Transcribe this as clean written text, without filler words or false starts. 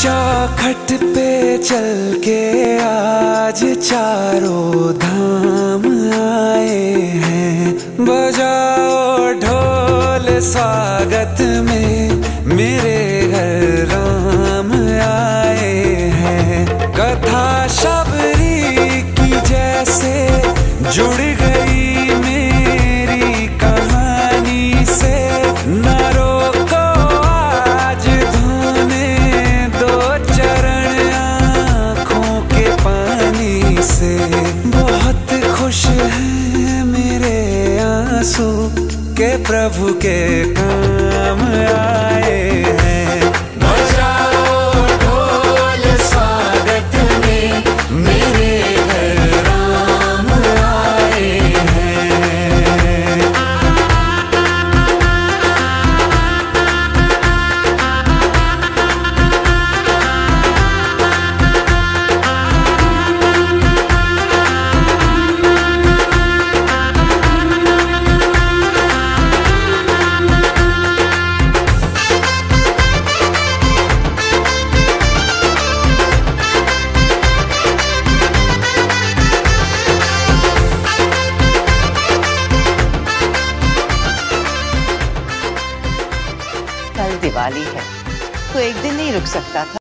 चौखट पे चल के आज चारों धाम आए हैं। बजाओ ढोल स्वागत में मेरे घर राम आए हैं। कथा शबरी की जैसे जुड़ गई मेरी कहानी से। न रोको आज धोने दो चरण आँखों के पानी से। बहुत खुश हैं मेरे आंसू के प्रभु के काम आए हैं। बजाओ ढोल स्वागत में मेरे घर राम आए हैं। कल दिवाली है तो एक दिन नहीं रुक सकता था।